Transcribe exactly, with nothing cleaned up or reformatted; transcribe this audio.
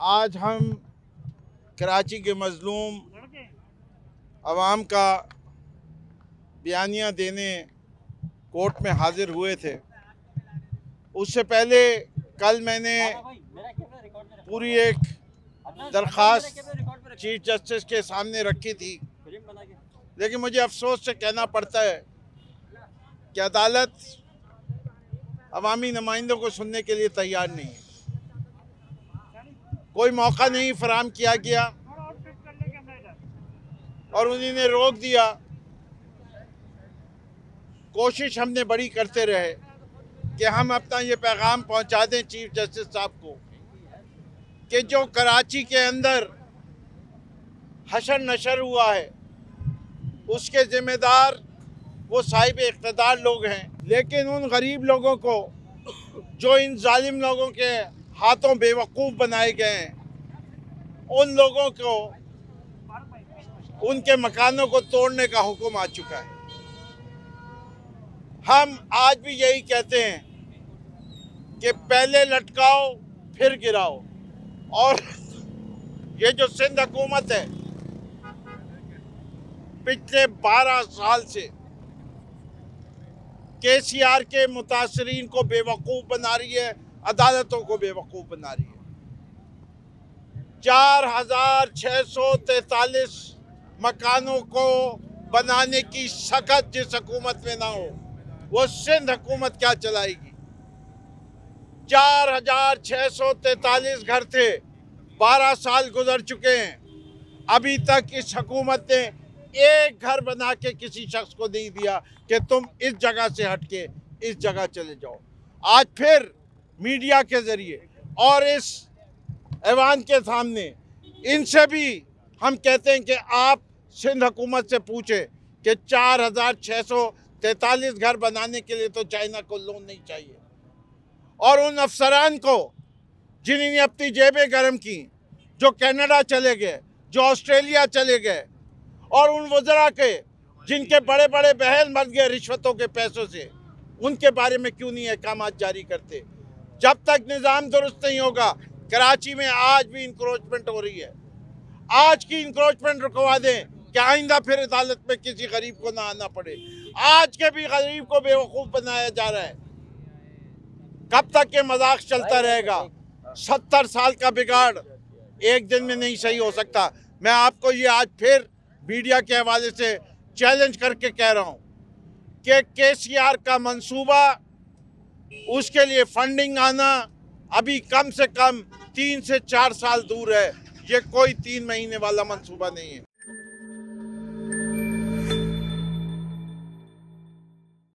आज हम कराची के मजलूम अवाम का बयानिया देने कोर्ट में हाजिर हुए थे। उससे पहले कल मैंने पूरी एक दरख्वास्त चीफ जस्टिस के सामने रखी थी, लेकिन मुझे अफसोस से कहना पड़ता है कि अदालत अवामी नुमाइंदों को सुनने के लिए तैयार नहीं है। कोई मौका नहीं फराहम किया गया और उन्हीं ने रोक दिया। कोशिश हमने बड़ी करते रहे कि हम अपना ये पैगाम पहुंचा दें चीफ जस्टिस साहब को कि जो कराची के अंदर हशर नशर हुआ है उसके जिम्मेदार वो साहिब इख्तिदार लोग हैं, लेकिन उन गरीब लोगों को जो इन जालिम लोगों के हाथों बेवकूफ़ बनाए गए हैं, उन लोगों को उनके मकानों को तोड़ने का हुक्म आ चुका है। हम आज भी यही कहते हैं कि पहले लटकाओ फिर गिराओ। और ये जो सिंध हुकूमत है पिछले बारह साल से के सी आर के मुतासरीन को बेवकूफ़ बना रही है, अदालतों को बेवकूफ़ बना रही है। चार हजार छः सौ तैतालीस मकानों को बनाने की सकत जिस हुकूमत में ना हो, वो सिंध हुकूमत क्या चलाएगी। चार हजार छः सौ तैतालीस घर थे, बारह साल गुजर चुके हैं, अभी तक इस हुकूमत ने एक घर बना के किसी शख्स को नहीं दिया कि तुम इस जगह से हटके इस जगह चले जाओ। आज फिर मीडिया के ज़रिए और इस ऐवान के सामने इनसे भी हम कहते हैं कि आप सिंध हुकूमत से पूछें कि चार हजार छः सौ तैतालीस घर बनाने के लिए तो चाइना को लोन नहीं चाहिए। और उन अफसरान को जिन्होंने अपनी जेबें गर्म की, जो कनाडा चले गए, जो ऑस्ट्रेलिया चले गए, और उन वज़रा के जिनके बड़े बड़े बहल मर गए रिश्वतों के पैसों से, उनके बारे में क्यों नहीं अहकाम जारी करते। जब तक निज़ाम दुरुस्त नहीं होगा, कराची में आज भी इंक्रोचमेंट हो रही है। आज की इंक्रोचमेंट रुकवा दें कि आइंदा फिर अदालत में किसी गरीब को ना आना पड़े। आज के भी गरीब को बेवकूफ़ बनाया जा रहा है। कब तक ये मजाक चलता रहेगा। सत्तर साल का बिगाड़ एक दिन में नहीं सही हो सकता। मैं आपको ये आज फिर मीडिया के हवाले से चैलेंज करके कह रहा हूँ कि के सी आर का मंसूबा, उसके लिए फंडिंग आना अभी कम से कम तीन से चार साल दूर है। ये कोई तीन महीने वाला मंसूबा नहीं है।